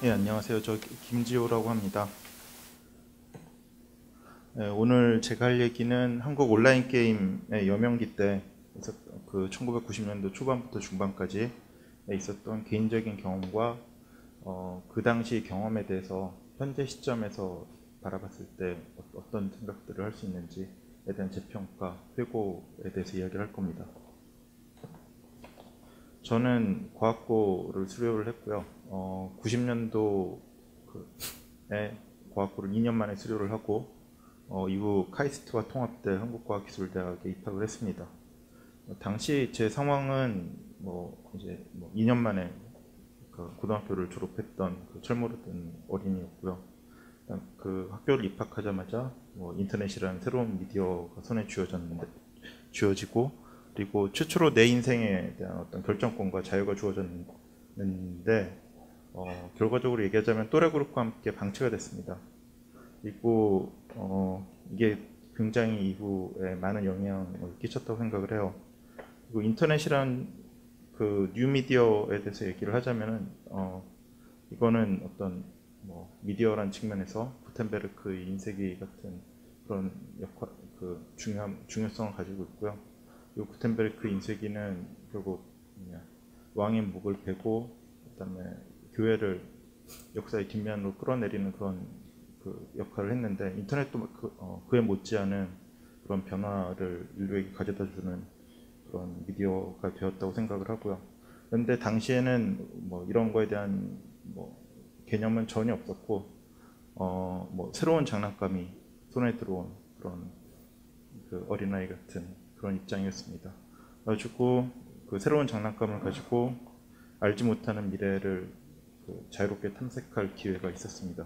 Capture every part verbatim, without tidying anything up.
네, 안녕하세요. 저 김지호라고 합니다. 네, 오늘 제가 할 얘기는 한국 온라인 게임의 여명기 때 있었던 그 천구백구십 년도 초반부터 중반까지 있었던 개인적인 경험과 어, 그 당시 경험에 대해서 현재 시점에서 바라봤을 때 어떤 생각들을 할 수 있는지에 대한 재평가, 회고에 대해서 이야기를 할 겁니다. 저는 과학고를 수료를 했고요. 어, 구십 년도에 과학고를 이 년 만에 수료를 하고 어, 이후 카이스트와 통합대 한국과학기술대학에 입학을 했습니다. 어, 당시 제 상황은 뭐 이제 뭐 이 년 만에 그 고등학교를 졸업했던 그 철모르던 어린이였고요. 그 학교를 입학하자마자 뭐 인터넷이라는 새로운 미디어가 손에 쥐어졌는데 쥐어지고 그리고 최초로 내 인생에 대한 어떤 결정권과 자유가 주어졌는데 어, 결과적으로 얘기하자면 또래 그룹과 함께 방치가 됐습니다. 그리고 어, 이게 굉장히 이후에 많은 영향을 끼쳤다고 생각을 해요. 그리고 인터넷이란 그 뉴미디어에 대해서 얘기를 하자면은 어, 이거는 어떤 뭐 미디어란 측면에서 구텐베르크의 인쇄기 같은 그런 역할, 그 중요한 중요성을 가지고 있고요. 이 구텐베르크 인쇄기는 결국 뭐냐, 왕의 목을 베고 그다음에 교회를 역사의 뒷면으로 끌어내리는 그런 그 역할을 했는데 인터넷도 그, 어, 그에 못지않은 그런 변화를 인류에게 가져다주는 그런 미디어가 되었다고 생각을 하고요. 그런데 당시에는 뭐 이런 거에 대한 뭐 개념은 전혀 없었고 어, 뭐 새로운 장난감이 손에 들어온 그런 그 어린아이 같은 그런 입장이었습니다. 그래가지고 그 새로운 장난감을 가지고 알지 못하는 미래를 그 자유롭게 탐색할 기회가 있었습니다.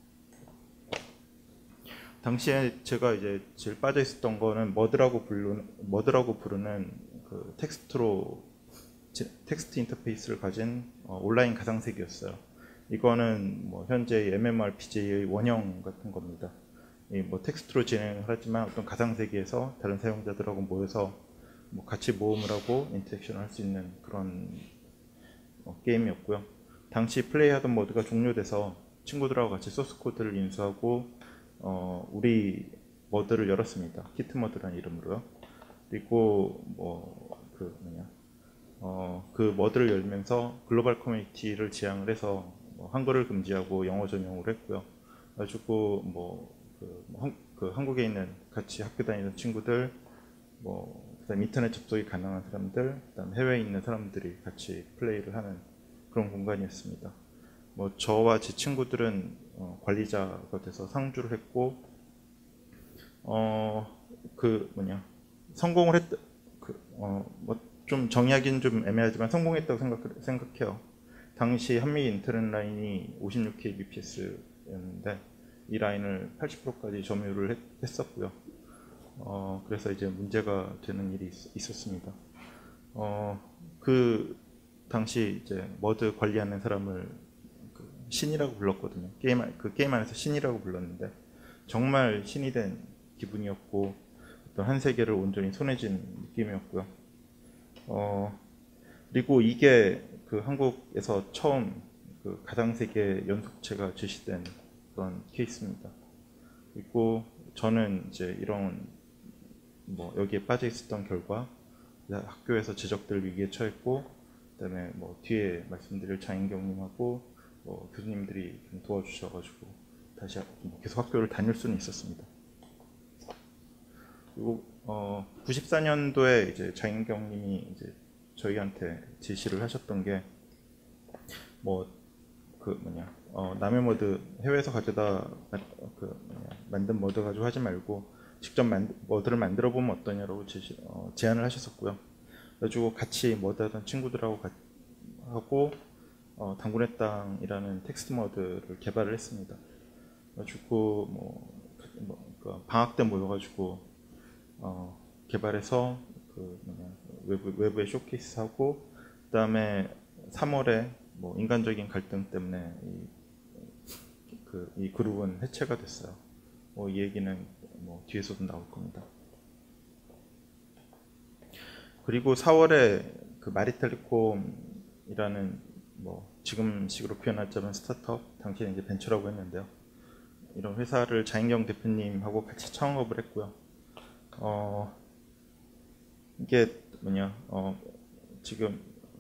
당시에 제가 이제 제일 빠져 있었던 거는 머드라고 부르는 머드라고 부르는 그 텍스트로 텍스트 인터페이스를 가진 어, 온라인 가상세계였어요. 이거는 뭐 현재 엠엠오알피지의 원형 같은 겁니다. 이 뭐 텍스트로 진행을 하지만 어떤 가상세계에서 다른 사용자들하고 모여서 뭐 같이 모험을 하고 인터랙션을 할 수 있는 그런 어, 게임이었고요. 당시 플레이하던 모드가 종료돼서 친구들하고 같이 소스 코드를 인수하고 어, 우리 머드를 열었습니다. 키트 머드라는 이름으로요. 그리고 뭐 그 뭐냐 어, 그 머드를 열면서 글로벌 커뮤니티를 지향을 해서 뭐 한글을 금지하고 영어 전용으로 했고요. 그래가지고 뭐 그, 뭐 그 한국에 있는 같이 학교 다니는 친구들, 뭐 그다음 인터넷 접속이 가능한 사람들, 그다음 해외에 있는 사람들이 같이 플레이를 하는 그런 공간이었습니다. 뭐 저와 제 친구들은 어, 관리자가 돼서 상주를 했고, 어 그 뭐냐 성공을 했, 그, 어, 뭐 좀 정의하기는 좀 애매하지만 성공했다고 생각, 생각해요. 당시 한미 인터넷 라인이 오십육 케이비피에스였는데 이 라인을 팔십 퍼센트까지 점유를 했, 했었고요. 어, 그래서 이제 문제가 되는 일이 있, 있었습니다. 어, 그 당시 이제 머드 관리하는 사람을 그 신이라고 불렀거든요. 게임 그 게임 안에서 신이라고 불렀는데 정말 신이 된 기분이었고 어떤 한 세계를 온전히 손에 쥔 느낌이었고요. 어, 그리고 이게 그 한국에서 처음 그 가상세계 연속체가 제시된 그런 케이스입니다. 그리고 저는 이제 이런 뭐 여기에 빠져 있었던 결과 학교에서 지적될 위기에 처했고 그다음에 뭐 뒤에 말씀드릴 장인경님하고 뭐 교수님들이 좀 도와주셔가지고 다시 뭐 계속 학교를 다닐 수는 있었습니다. 그리고 어, 구십사 년도에 이제 장인경님이 이제 저희한테 제시를 하셨던 게 뭐 그 뭐냐 어, 남의 머드 해외에서 가져다 그 뭐냐, 만든 머드 가지고 하지 말고 직접 만, 머드를 만들어 보면 어떠냐라고 제시, 어, 제안을 하셨었고요. 그래가지고 같이 머드 하던 친구들하고 가, 하고 어, 당군의 땅이라는 텍스트 머드를 개발을 했습니다. 그래가지고 뭐, 뭐 그 방학 때 모여가지고 어, 개발해서 그 뭐냐, 외부, 외부에 쇼케이스하고 그다음에 삼월에 뭐 인간적인 갈등 때문에 이, 그, 이 그룹은 해체가 됐어요. 뭐 이 얘기는 뭐 뒤에서도 나올 겁니다. 그리고 사월에 그 마리텔리콤이라는 뭐 지금식으로 표현하자면 스타트업, 당시에는 이제 벤처라고 했는데요. 이런 회사를 자인경 대표님하고 같이 창업을 했고요. 어, 이게 뭐냐, 어, 지금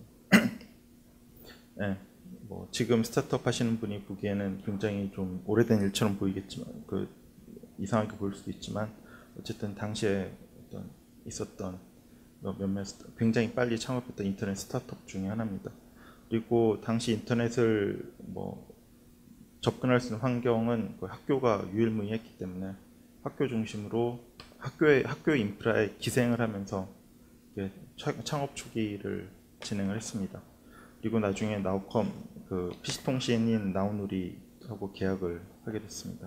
네, 뭐 지금 스타트업 하시는 분이 보기에는 굉장히 좀 오래된 일처럼 보이겠지만, 그 이상하게 보일 수도 있지만, 어쨌든 당시에 어떤 있었던 몇몇 굉장히 빨리 창업했던 인터넷 스타트업 중에 하나입니다. 그리고 당시 인터넷을 뭐 접근할 수 있는 환경은 그 학교가 유일무이했기 때문에 학교 중심으로 학교의 학교 인프라에 기생을 하면서 창업 초기를 진행을 했습니다. 그리고 나중에 나우컴 그 피씨통신인 나우누리하고 계약을 하게 됐습니다.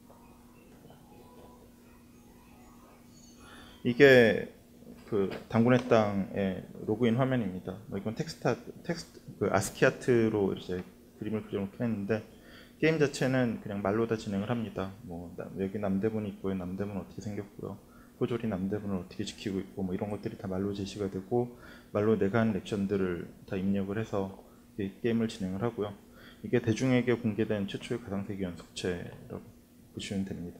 이게 그 당군의 땅의 로그인 화면입니다. 뭐 이건 텍스트, 텍스트 그 아스키아트로 이제 그림을 그려놓긴 했는데, 게임 자체는 그냥 말로 다 진행을 합니다. 뭐 여기 남대문이 있고요, 남대문 어떻게 생겼고요, 호졸이 남대문을 어떻게 지키고 있고, 뭐 이런 것들이 다 말로 제시가 되고, 말로 내가 하는 액션들을 다 입력을 해서 게임을 진행을 하고요. 이게 대중에게 공개된 최초의 가상세계 연속체라고 보시면 됩니다.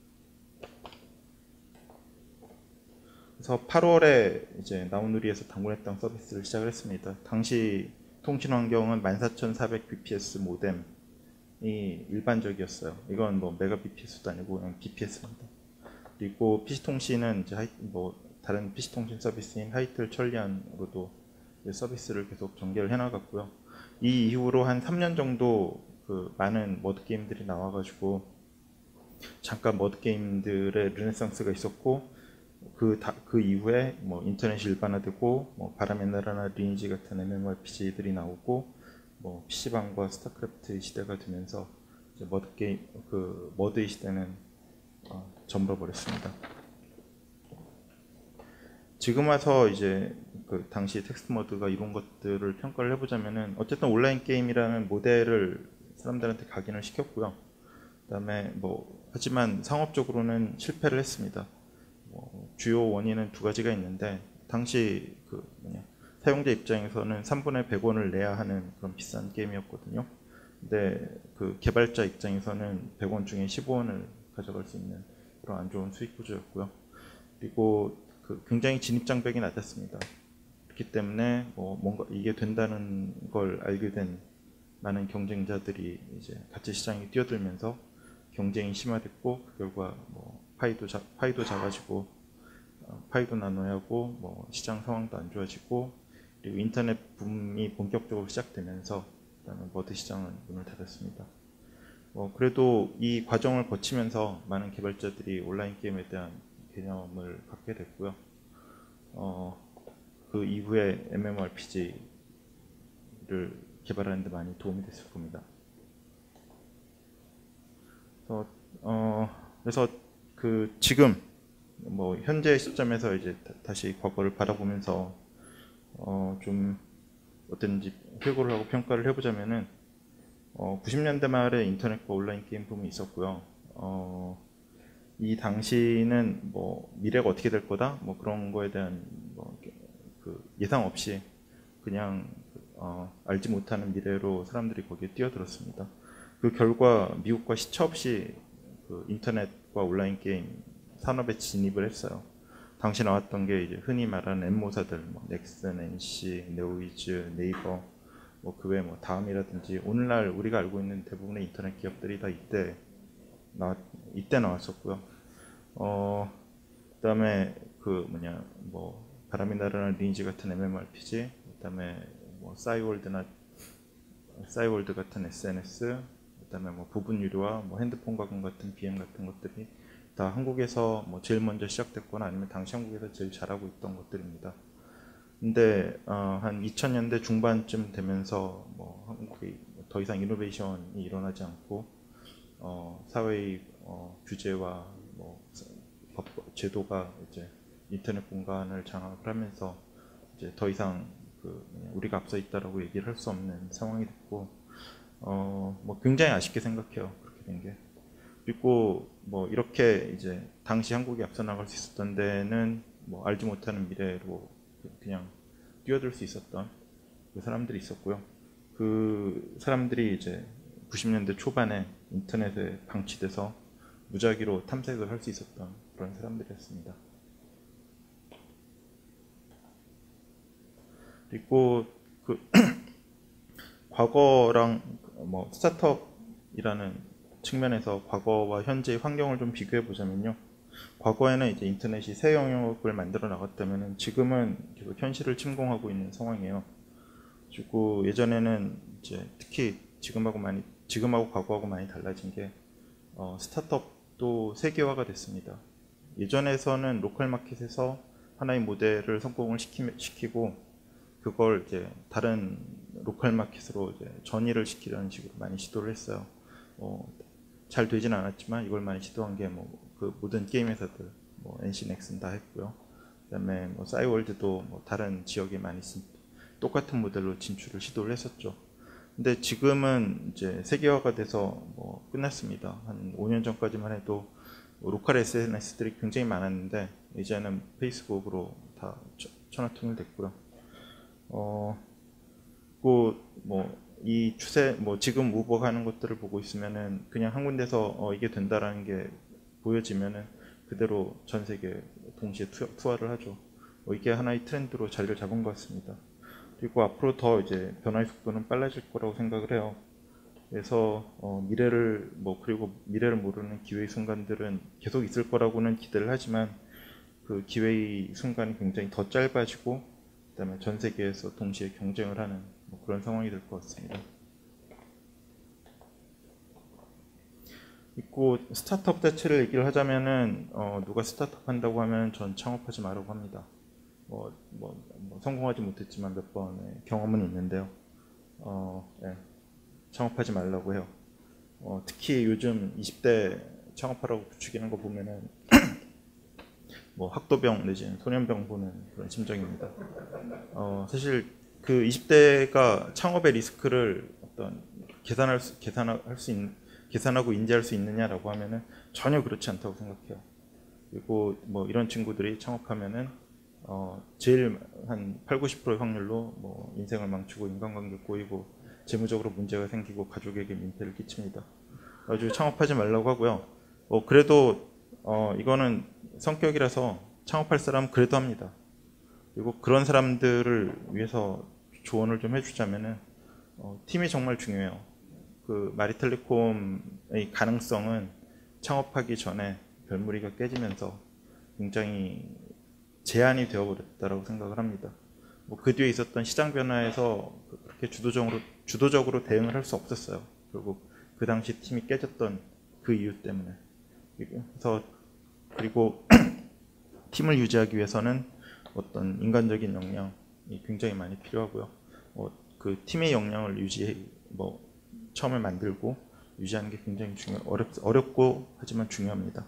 그래서 팔월에 이제 나우누리에서 당군의 땅 서비스를 시작을 했습니다. 당시 통신 환경은 만 사천사백 비피에스 모뎀이 일반적이었어요. 이건 뭐 메가 비피에스도 아니고 그냥 비피에스입니다. 그리고 피씨통신은 이제 하이, 뭐 다른 피씨통신 서비스인 하이텔 천리안으로도 서비스를 계속 전개를 해나갔고요. 이 이후로 한 삼 년 정도 그 많은 머드 게임들이 나와가지고 잠깐 머드 게임들의 르네상스가 있었고, 그, 다, 그 이후에 뭐 인터넷이 일반화되고, 뭐 바람의 나라나 리니지 같은 엠엠오알피지들이 나오고, 뭐 피씨방과 스타크래프트 시대가 되면서 이제 머드 게임, 그 머드의 시대는 어, 저물어 버렸습니다. 지금 와서 이제 그 당시 텍스트 머드가 이런 것들을 평가를 해보자면은, 어쨌든 온라인 게임이라는 모델을 사람들한테 각인을 시켰고요. 그다음에 뭐 하지만 상업적으로는 실패를 했습니다. 뭐 주요 원인은 두 가지가 있는데, 당시 그 뭐냐, 사용자 입장에서는 삼분의 백 원을 내야 하는 그런 비싼 게임이었거든요. 근데 그 개발자 입장에서는 백 원 중에 십오 원을 가져갈 수 있는 그런 안 좋은 수익 구조였고요. 그리고 그 굉장히 진입 장벽이 낮았습니다. 그렇기 때문에 뭐 뭔가 이게 된다는 걸 알게 된 많은 경쟁자들이 이제 같이 시장에 뛰어들면서 경쟁이 심화됐고, 그 결과 뭐 파이도 자, 파이도 작아지고, 어, 파이도 나눠야 하고, 뭐 시장 상황도 안 좋아지고, 그리고 인터넷 붐이 본격적으로 시작되면서 그다음에 머드 시장은 문을 닫았습니다. 뭐 그래도 이 과정을 거치면서 많은 개발자들이 온라인 게임에 대한 개념을 갖게 됐고요. 어, 그 이후에 엠엠오알피지를 개발하는 데 많이 도움이 됐을 겁니다. 그래서, 어, 그래서 그 지금 뭐 현재 시점에서 이제 다시 과거를 바라보면서 어, 좀 어떤지 회고를 하고 평가를 해보자면은, 어, 구십 년대 말에 인터넷과 온라인 게임 붐이 있었고요. 어, 이 당시는 뭐 미래가 어떻게 될 거다, 뭐 그런 거에 대한 뭐그 예상 없이 그냥 어, 알지 못하는 미래로 사람들이 거기에 뛰어들었습니다. 그 결과 미국과 시차 없이 그 인터넷과 온라인 게임 산업에 진입을 했어요. 당시 나왔던 게 이제 흔히 말하는 엠모사들, 뭐 넥슨, 엔씨, 네오위즈, 네이버, 뭐 그 외 뭐 다음이라든지, 오늘날 우리가 알고 있는 대부분의 인터넷 기업들이 다 이때 나 이때 나왔었고요. 어 그다음에 그 뭐냐 뭐 바람이 나라는 리니지 같은 엠엠오알피지, 그다음에 뭐 싸이월드나 싸이월드 같은 에스엔에스, 그다음에 뭐 부분 유료와 뭐 핸드폰 가공 같은 비엠 같은 것들이 다 한국에서 뭐 제일 먼저 시작됐거나 아니면 당시 한국에서 제일 잘하고 있던 것들입니다. 근데 어, 한 이천 년대 중반쯤 되면서 뭐 한국이 더 이상 이노베이션이 일어나지 않고, 어, 사회의 어, 규제와 뭐 법, 제도가 이제 인터넷 공간을 장악을 하면서 이제 더 이상 그 우리가 앞서 있다라고 얘기를 할 수 없는 상황이 됐고, 어, 뭐 굉장히 아쉽게 생각해요, 그렇게 된 게. 그리고 뭐 이렇게 이제 당시 한국이 앞서 나갈 수 있었던 데는 뭐 알지 못하는 미래로 그냥 뛰어들 수 있었던 그 사람들이 있었고요. 그 사람들이 이제 구십 년대 초반에 인터넷에 방치돼서 무작위로 탐색을 할 수 있었던 그런 사람들이었습니다. 그리고 그 과거랑 뭐 스타트업이라는 측면에서 과거와 현재의 환경을 좀 비교해 보자면요. 과거에는 이제 인터넷이 새 영역을 만들어 나갔다면 지금은 계속 현실을 침공하고 있는 상황이에요. 그리고 예전에는 이제 특히 지금하고 많이 지금하고 과거하고 많이 달라진 게 어, 스타트업도 세계화가 됐습니다. 예전에서는 로컬 마켓에서 하나의 모델을 성공을 시키, 시키고 그걸 이제 다른 로컬 마켓으로 이제 전이를 시키려는 식으로 많이 시도를 했어요. 어, 잘 되진 않았지만 이걸 많이 시도한 게 뭐 그 모든 게임 회사들, 뭐 엔씨넥슨 다 했고요. 그다음에 뭐 싸이월드도 뭐 다른 지역에 많이 쓴 똑같은 모델로 진출을 시도를 했었죠. 근데 지금은 이제 세계화가 돼서 뭐 끝났습니다. 한 오 년 전까지만 해도 로컬 에스엔에스들이 굉장히 많았는데 이제는 페이스북으로 다 천하통일됐고요. 어, 뭐 이 추세, 뭐 지금 우버가 하는 것들을 보고 있으면은 그냥 한 군데서 어, 이게 된다라는 게 보여지면은 그대로 전 세계 동시에 투, 투하를 하죠. 뭐 이게 하나의 트렌드로 자리를 잡은 것 같습니다. 그리고 앞으로 더 이제 변화의 속도는 빨라질 거라고 생각을 해요. 그래서 어, 미래를 뭐 그리고 미래를 모르는 기회의 순간들은 계속 있을 거라고는 기대를 하지만 그 기회의 순간이 굉장히 더 짧아지고 그다음에 전 세계에서 동시에 경쟁을 하는 뭐 그런 상황이 될 것 같습니다. 있고 스타트업 자체를 얘기를 하자면은 어, 누가 스타트업 한다고 하면 전 창업하지 말라고 합니다. 뭐, 뭐, 뭐 성공하지 못했지만 몇 번의 경험은 있는데요. 어, 네. 창업하지 말라고 해요. 어, 특히 요즘 이십 대 창업하라고 부추기는 거 보면은 뭐 학도병 내지는 소년병 보는 그런 심정입니다. 어, 사실 그 이십 대가 창업의 리스크를 어떤 계산할 수, 계산할 수 있는 계산하고 인지할 수 있느냐라고 하면은 전혀 그렇지 않다고 생각해요. 그리고 뭐 이런 친구들이 창업하면은 어 제일 한 팔, 구십 퍼센트 확률로 뭐 인생을 망치고 인간관계 꼬이고 재무적으로 문제가 생기고 가족에게 민폐를 끼칩니다. 아주 창업하지 말라고 하고요. 어 그래도 어 이거는 성격이라서 창업할 사람은 그래도 합니다. 그리고 그런 사람들을 위해서 조언을 좀 해주자면은 어, 팀이 정말 중요해요. 그 마리텔레콤의 가능성은 창업하기 전에 별무리가 깨지면서 굉장히 제한이 되어버렸다고 생각을 합니다. 뭐 그 뒤에 있었던 시장 변화에서 그렇게 주도적으로, 주도적으로 대응을 할 수 없었어요. 결국 그 당시 팀이 깨졌던 그 이유 때문에. 그래서 그리고 팀을 유지하기 위해서는 어떤 인간적인 역량이 굉장히 많이 필요하고요. 뭐 그 팀의 역량을 유지, 뭐 처음에 만들고 유지하는 게 굉장히 중요, 어렵, 어렵고 하지만 중요합니다.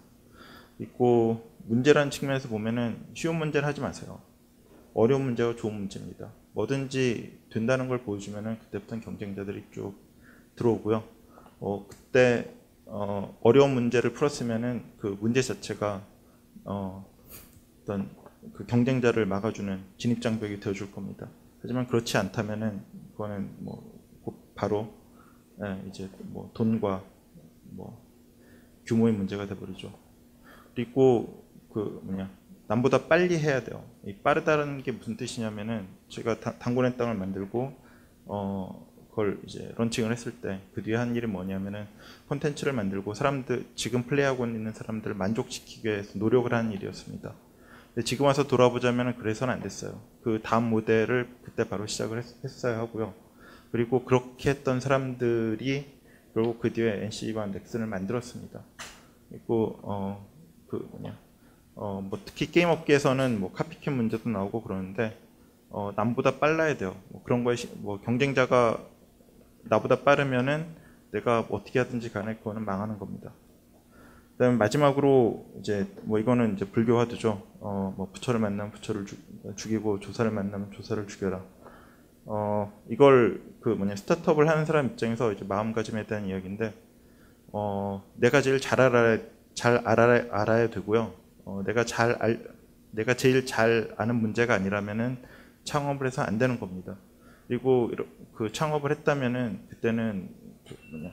있고 문제라는 측면에서 보면은 쉬운 문제를 하지 마세요. 어려운 문제가 좋은 문제입니다. 뭐든지 된다는 걸 보여주면은 그때부터는 경쟁자들이 쭉 들어오고요. 어, 그때 어, 어려운 문제를 풀었으면은 그 문제 자체가 어, 어떤 그 경쟁자를 막아주는 진입장벽이 되어줄 겁니다. 하지만 그렇지 않다면은 그거는 뭐 바로 예, 이제 뭐 돈과 뭐 규모의 문제가 돼버리죠. 그리고 그 뭐냐 남보다 빨리 해야 돼요. 이 빠르다는 게 무슨 뜻이냐면은 제가 당군의 땅을 만들고 어 그걸 이제 런칭을 했을 때 그 뒤에 한 일이 뭐냐면은 콘텐츠를 만들고 사람들 지금 플레이하고 있는 사람들을 만족시키기 위해서 노력을 하는 일이었습니다. 근데 지금 와서 돌아보자면은 그래서는 안 됐어요. 그 다음 모델을 그때 바로 시작을 했, 했어야 하고요. 그리고 그렇게 했던 사람들이 결국 그 뒤에 엔씨와 넥슨을 만들었습니다. 그리고 어 그 뭐냐 어 뭐 특히 게임 업계에서는 뭐 카피캣 문제도 나오고 그러는데 어 남보다 빨라야 돼요. 뭐 그런 거에 시, 뭐 경쟁자가 나보다 빠르면은 내가 뭐 어떻게 하든지 간에 그거는 망하는 겁니다. 그다음에 마지막으로 이제 뭐 이거는 이제 불교 화두죠. 어 뭐 부처를 만나면 부처를 죽, 죽이고 조사를 만나면 조사를 죽여라. 어 이걸 그 뭐냐 스타트업을 하는 사람 입장에서 이제 마음가짐에 대한 이야기인데 어 내가 제일 잘 알아야 잘 알아야, 알아야 되고요. 어 내가 잘 알, 내가 제일 잘 아는 문제가 아니라면은 창업을 해서 안 되는 겁니다. 그리고 이러- 그 창업을 했다면은 그때는 그 뭐냐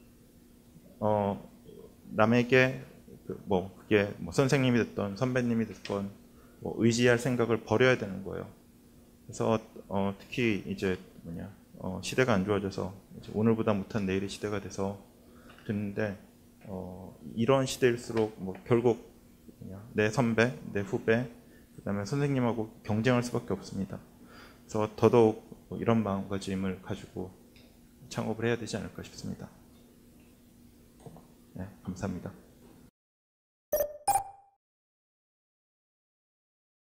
어 남에게 그 뭐 그게 뭐 선생님이 됐던 선배님이 됐건 뭐 의지할 생각을 버려야 되는 거예요. 그래서 어 특히 이제 뭐냐 어 시대가 안 좋아져서 이제 오늘보다 못한 내일의 시대가 돼서 됐는데 어 이런 시대일수록 뭐 결국 뭐냐, 내 선배, 내 후배, 그다음에 선생님하고 경쟁할 수밖에 없습니다. 그래서 더더욱 뭐 이런 마음가짐을 가지고 창업을 해야 되지 않을까 싶습니다. 네, 감사합니다.